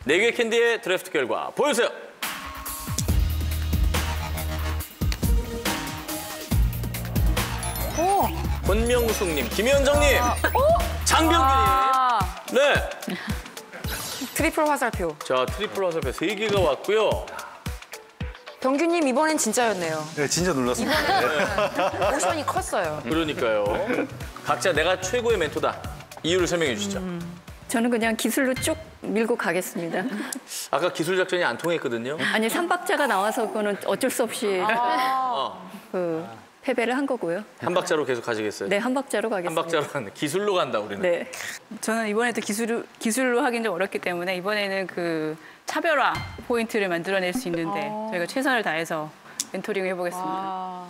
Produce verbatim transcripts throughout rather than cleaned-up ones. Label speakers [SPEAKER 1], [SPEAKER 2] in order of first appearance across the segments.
[SPEAKER 1] 네 개 캔디의 드래프트 결과 보여주세요.
[SPEAKER 2] 오.
[SPEAKER 1] 권명숙님, 김현정님, 아. 장병균님.
[SPEAKER 2] 아.
[SPEAKER 1] 네.
[SPEAKER 2] 트리플 화살표.
[SPEAKER 1] 자, 트리플 화살표 세 개가 왔고요.
[SPEAKER 2] 병규님 이번엔 진짜였네요.
[SPEAKER 3] 네, 진짜 놀랐습니다.
[SPEAKER 2] 네. 모션이 컸어요.
[SPEAKER 1] 그러니까요. 각자 내가 최고의 멘토다. 이유를 설명해 주시죠.
[SPEAKER 4] 음, 저는 그냥 기술로 쭉 밀고 가겠습니다.
[SPEAKER 1] 아까 기술 작전이 안 통했거든요.
[SPEAKER 4] 아니, 삼박자가 나와서 그거는 어쩔 수 없이
[SPEAKER 1] 아.
[SPEAKER 4] 그 패배를 한 거고요.
[SPEAKER 1] 한 박자로 계속 가시겠어요?
[SPEAKER 4] 네, 한 박자로 가겠습니다.
[SPEAKER 1] 한 박자로 간다. 기술로 간다, 우리는.
[SPEAKER 4] 네.
[SPEAKER 5] 저는 이번에도 기술, 기술로 하긴 좀 어렵기 때문에 이번에는 그 차별화 포인트를 만들어낼 수 있는데
[SPEAKER 2] 아.
[SPEAKER 5] 저희가 최선을 다해서 멘토링을 해보겠습니다.
[SPEAKER 2] 아.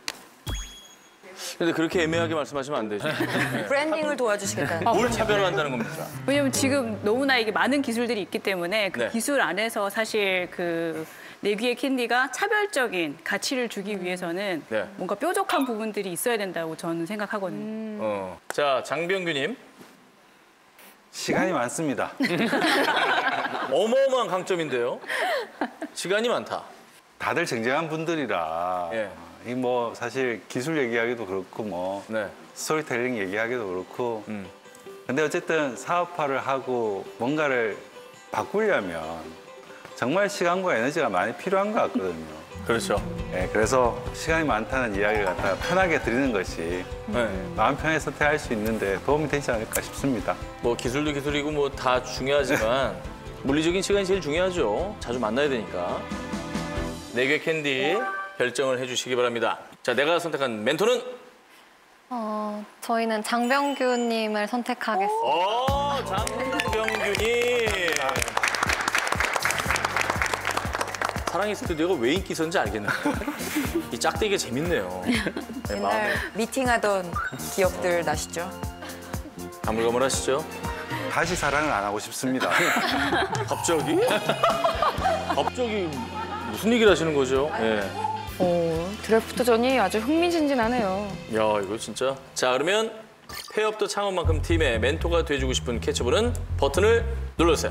[SPEAKER 1] 근데 그렇게 애매하게 말씀하시면 안 되죠.
[SPEAKER 2] 브랜딩을 도와주시겠다는.
[SPEAKER 1] 뭘 차별화한다는 겁니까?
[SPEAKER 5] 왜냐면 지금 너무나 이게 많은 기술들이 있기 때문에 그
[SPEAKER 1] 네.
[SPEAKER 5] 기술 안에서 사실 그 내귀의 캔디가 차별적인 가치를 주기 위해서는
[SPEAKER 1] 네.
[SPEAKER 5] 뭔가 뾰족한 부분들이 있어야 된다고 저는 생각하거든요.
[SPEAKER 2] 음.
[SPEAKER 1] 어. 자, 장병규님.
[SPEAKER 3] 시간이 많습니다.
[SPEAKER 1] 어마어마한 강점인데요. 시간이 많다.
[SPEAKER 3] 다들 쟁쟁한 분들이라
[SPEAKER 1] 예.
[SPEAKER 3] 이 뭐 사실 기술 얘기하기도 그렇고 뭐
[SPEAKER 1] 네.
[SPEAKER 3] 스토리텔링 얘기하기도 그렇고
[SPEAKER 1] 음.
[SPEAKER 3] 근데 어쨌든 사업화를 하고 뭔가를 바꾸려면 정말 시간과 에너지가 많이 필요한 것 같거든요.
[SPEAKER 1] 그렇죠.
[SPEAKER 3] 네, 그래서 시간이 많다는 이야기를 갖다가 편하게 드리는 것이
[SPEAKER 1] 네.
[SPEAKER 3] 마음 편하게 선택할 수 있는데 도움이 되지 않을까 싶습니다.
[SPEAKER 1] 뭐 기술도 기술이고 뭐 다 중요하지만 물리적인 시간이 제일 중요하죠. 자주 만나야 되니까. 네 개 캔디 결정을 해주시기 바랍니다. 자, 내가 선택한 멘토는?
[SPEAKER 6] 어, 저희는 장병규님을 선택하겠습니다.
[SPEAKER 1] 오, 장병균이. 사랑의 스튜디오가 왜 인기 있었는지 알겠네요. 이 짝대기가 재밌네요. 네, 마음에.
[SPEAKER 2] 옛날 미팅하던 기억들 나시죠?
[SPEAKER 1] 가물가물하시죠?
[SPEAKER 3] 다시 사랑을 안 하고 싶습니다.
[SPEAKER 1] 갑자기? 갑자기 무슨 얘기를 하시는 거죠? 예.
[SPEAKER 2] 오, 드래프트전이 아주 흥미진진하네요.
[SPEAKER 1] 야, 이거 진짜. 자, 그러면 폐업도 창업만큼 팀의 멘토가 돼주고 싶은 캐쳐볼은 버튼을 눌러주세요.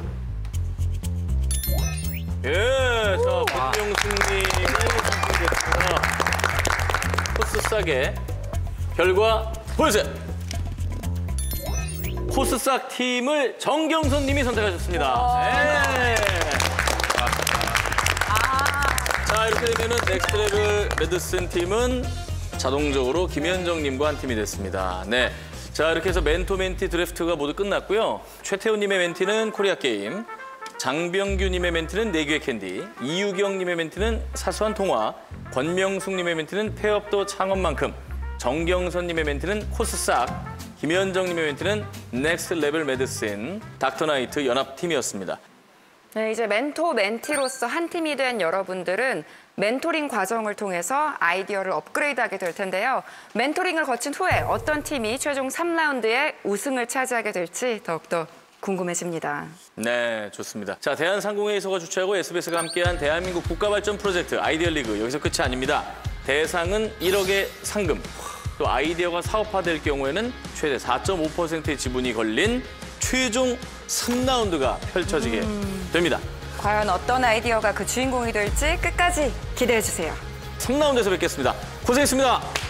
[SPEAKER 1] 예, 자, 권명숙님이 선택됐습니다. 코스 싸게 결과 보여주세요. 코스 싹 팀을 정경선 님이 선택하셨습니다. 네. 자, 이렇게 되면은 넥스트 레벨 메디슨 팀은 자동적으로 김현정 님과 한 팀이 됐습니다. 네. 자, 이렇게 해서 멘토 멘티 드래프트가 모두 끝났고요. 최태훈 님의 멘티는 코리아 게임, 장병규 님의 멘티는 내귀의 캔디, 이유경 님의 멘티는 사소한 통화, 권명숙 님의 멘티는 폐업도 창업만큼, 정경선 님의 멘티는 코스 싹, 김현정 님의 멘티는 넥스트 레벨 메디슨, 닥터나이트 연합팀이었습니다.
[SPEAKER 2] 네, 이제 멘토, 멘티로서 한 팀이 된 여러분들은 멘토링 과정을 통해서 아이디어를 업그레이드하게 될 텐데요. 멘토링을 거친 후에 어떤 팀이 최종 삼 라운드에 우승을 차지하게 될지 더욱더 궁금해집니다.
[SPEAKER 1] 네, 좋습니다. 자, 대한상공회의소가 주최하고 에스비에스가 함께한 대한민국 국가발전 프로젝트 아이디어 리그 여기서 끝이 아닙니다. 대상은 일억의 상금, 또 아이디어가 사업화될 경우에는 최대 사 점 오 퍼센트의 지분이 걸린 최종 삼 라운드가 펼쳐지게 음... 됩니다.
[SPEAKER 2] 과연 어떤 아이디어가 그 주인공이 될지 끝까지 기대해주세요.
[SPEAKER 1] 삼 라운드에서 뵙겠습니다. 고생했습니다.